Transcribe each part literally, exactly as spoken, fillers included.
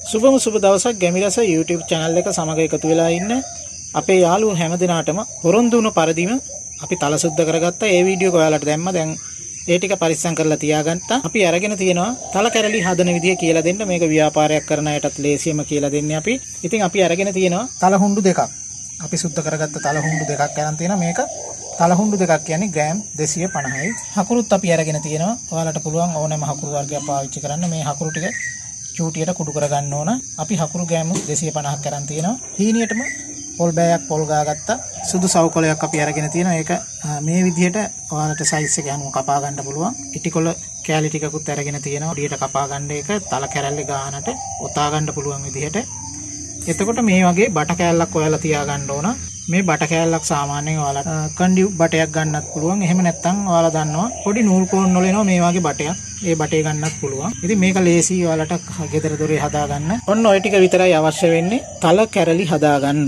සුබම සුබ දවසක් ගැමිරස YouTube channel එක සමග එකතු වෙලා ඉන්න අපේ යාළුවෝ හැම දිනාටම පොරොන්දු වුණු පරිදිම අපි තල සුද්ධ කරගත්තා. ඒ වීඩියෝ එක ඔයාලට දැම්ම. දැන් ඒ ටික පරිස්සම් කරලා තියාගත්තා. අපි අරගෙන තියෙනවා තල කැරලි හදන විදිය කියලා දෙන්න. මේක ව්‍යාපාරයක් කරන අයටත් ලේසියම කියලා දෙන්නේ අපි. ඉතින් අපි අරගෙන තියෙනවා තල හුඬු දෙකක්. අපි සුද්ධ කරගත්ත තල හුඬු දෙකක් අරන් තියෙනවා. මේක තල හුඬු දෙකක් කියන්නේ ග්‍රෑම් දෙසිය පනහයි. හකුරුත් අපි අරගෙන තියෙනවා. ඔයාලට පුළුවන් ඕනෑම හකුරු වර්ගයක් පාවිච්චි කරන්න. මේ හකුරු ටික චූටියට කුඩු කරගන්න ඕන. අපි හකුරු ගෑම දෙසිය පනහක් අරන් තියෙනවා. හීනියටම පොල් බෑයක් පොල් ගාගත්තා. සුදු සවුකොලයක් අපි අරගෙන තියෙනවා. ඒක මේ විදිහට ඔයාලට සයිස් එක අනුව කපා ගන්න පුළුවන්. ඉටිකොල කෑලි ටිකකුත් අරගෙන තියෙනවා. ඩියට කපා ගන්න එක තල කැරල්ලේ ගානට ඔතා ගන්න පුළුවන් විදිහට. එතකොට මේ වගේ බට කෑල්ලක් ඔයාලා තියා ගන්න ඕන. මේ බට කෑල්ලක් සාමාන්‍යයෙන් ඔයාලා කන්ඩි බටයක් ගන්නත් පුළුවන්. එහෙම නැත්නම් ඔයාලා දන්නවා පොඩි නූල් කෝන් වල එනවා මේ වගේ බටයක්. ඒ බටේ ගන්නත් පුළුවන්. ඉතින් මේක ලේසි ඔයාලට ගෙදර දොරේ හදා ගන්න. ඔන්න ඔය ටික විතරයි අවශ්‍ය වෙන්නේ තල කැරලි හදා ගන්න.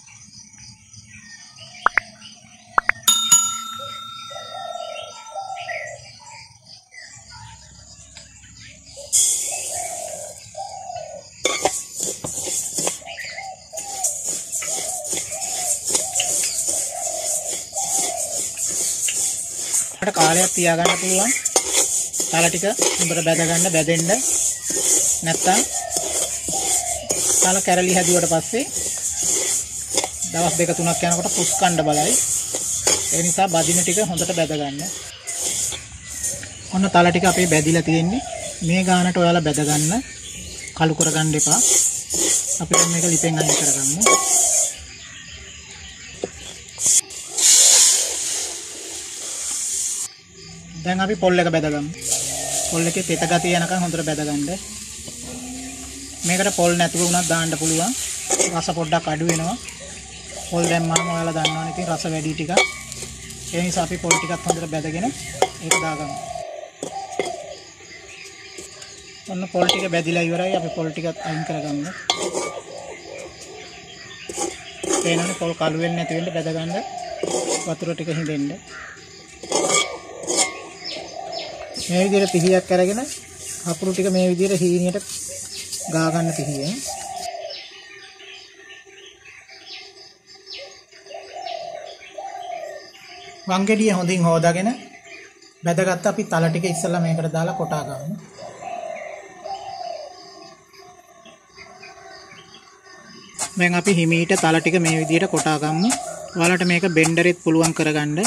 අපිට කාලයක් තියා ගන්න පුළුවන්. තල ටික උඹට බැද ගන්න බැදෙන්න. නැත්තම් තල කැරලි හැදුවට පස්සේ දවස් දෙක තුනක් යනකොට පුස් කණ්ඩ බලයි. ඒ නිසා බදින ටික හොඳට බැද ගන්න. ඔන්න තල ටික අපේ බැදිලා තියෙන්නේ. මේ ගානට ඔයාලා බැද ගන්න. කළු කරගන්න එපා. අපි දැන් මේක ලිපෙන් අයින් කරගමු. දැන් අපි පොල් එක බැදගමු. පොල් එකේ තෙත ගතිය යනකම් හොඳට බැදගන්න. මේකට පොල් නැතුව උනත් දාන්න පුළුවන්. රස පොඩ්ඩක් අඩු වෙනවා. පොල් දැම්මාම ඔයාලා දන්නවනේ ඉතින් රස වැඩි ටිකක්. ඒ නිසා අපි පොල් ටිකත් හොඳට බැදගෙන ඒක දාගමු. ඔන්න පොල් ටික බැදිලා ඉවරයි. අපි පොල් ටිකත් අයින් කරගමු. පේනවනේ පොල් කළු වෙන්නේ නැති වෙන්න බැදගන්න. වතුර ටික හිඳෙන්න. මේ විදිහට පිහියක් අරගෙන හකුරු ටික මේ විදිහට හීනියට ගා ගන්න පිහියෙන්. වංගෙඩිය හොඳින් හොදාගෙන බැදගත්ත අපි තල ටික ඉස්සෙල්ලා මේකට දාලා කොටා ගමු. දැන් අපි හිමීට තල ටික මේ විදිහට කොටා ගමු. ඔයාලට මේක බෙන්ඩරෙත් පුළුවන් කරගන්න.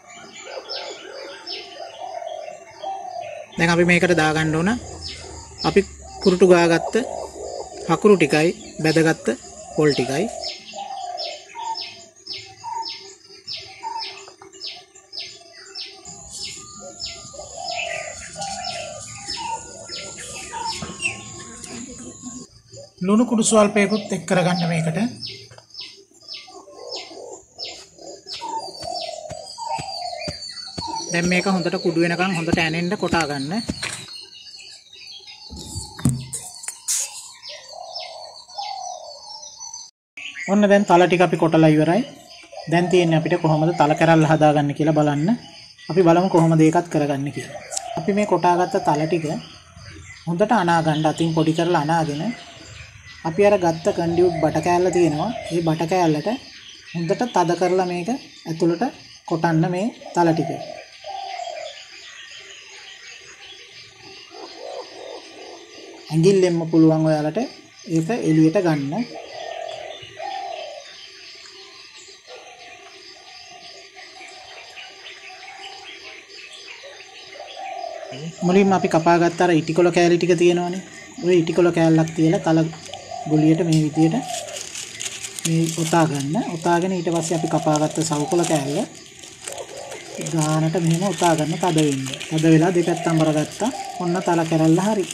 දැන් අපි මේකට දාගන්න ඕන අපි කුරුටු ගාගත්ත හකුරු ටිකයි බැදගත්ත පොල් ටිකයි. ලුණු කුඩු ස්වල්පයකුත් එක් කරගන්න මේකට. දැන් මේක හොඳට කුඩු වෙනකන් හොඳට ඇනෙන්න කොටා ගන්න. ඔන්න දැන් තල ටික අපි කොටලා ඉවරයි. දැන් තියෙන්නේ අපිට කොහොමද තල කැරල්ල හදාගන්න කියලා බලන්න. අපි බලමු කොහොමද ඒකත් කරගන්නේ කියලා. අපි මේ කොටාගත්ත තල ටික හොඳට අනා ගන්න. අතින් පොඩි කරලා අනාගෙන අපි අර ගත්ත කන්ඩියුට් බට කෑල්ල තියෙනවා. මේ බට කෑල්ලට හොඳට තද කරලා මේක ඇතුළට කොටන්න මේ තල ටික. ඇඟිල්ලෙන්ම පුළුවන් ඔයාලට ඒක එළියට ගන්න. මුලින්ම අපි කපා ගත්ත අර ඉටිකොල කෑලි ටික තියෙනවනේ. ওই ඉටිකොල කෑල්ලක් තියලා තල ගොලියට මේ විදියට මේ ඔතා ගන්න. ඔතාගෙන ඊට පස්සේ අපි කපා ගත්ත සවුකොල කෑල්ල ගානට මෙහෙම ඔතා ගන්න තද වෙන්න. තද වෙලා දෙපැත්තම බරගත්තා. ඔන්න තල කැරල්ල හරි.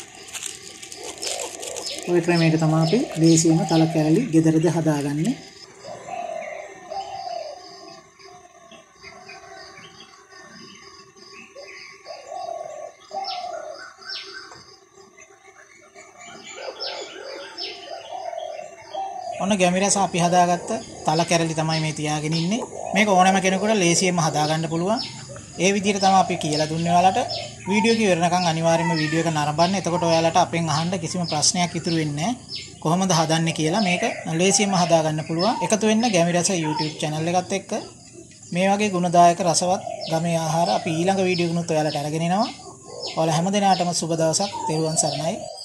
ඔය ක්‍රමයක තමයි අපි දේශීයම තල කැරලි ගෙදරද හදාගන්නේ. ඔන්න ගැමිරස අපි හදාගත්ත තල කැරලි තමයි මේ තියාගෙන ඉන්නේ. මේක ඕනෑම කෙනෙකුට ලේසියෙන්ම හදාගන්න පුළුවන්. ඒ විදිහට තමයි අපි කියලා දුන්නේ ඔයාලට. වීඩියෝ එක ඉවරනකම් අනිවාර්යයෙන්ම වීඩියෝ එක නරඹන්න. එතකොට ඔයාලට අපෙන් අහන්න කිසිම ප්‍රශ්නයක් ඉතුරු වෙන්නේ නැහැ. කොහොමද හදන්නේ කියලා මේක ලේසියෙන්ම හදා ගන්න පුළුවන්. එකතු වෙන්න ගැමිරස YouTube channel එකත් එක්ක මේ වගේ ගුණදායක රසවත් ගමේ ආහාර අපි ඊළඟ වීඩියෝ ගුණත් ඔයාලට අරගෙන එනවා. ඔයාලා හැම දිනකටම සුබ දවසක්. තෙරුවන් සරණයි.